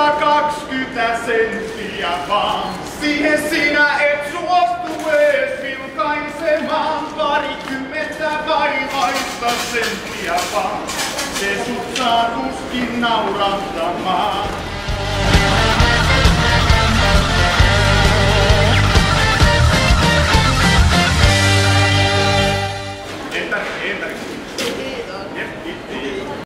maksaa 20 senttiä vaan. Siihen sinä et suostu ees vilkaisemaan. 20 vaivaista senttiä vaan. Se sut saa tuskin naurattamaan.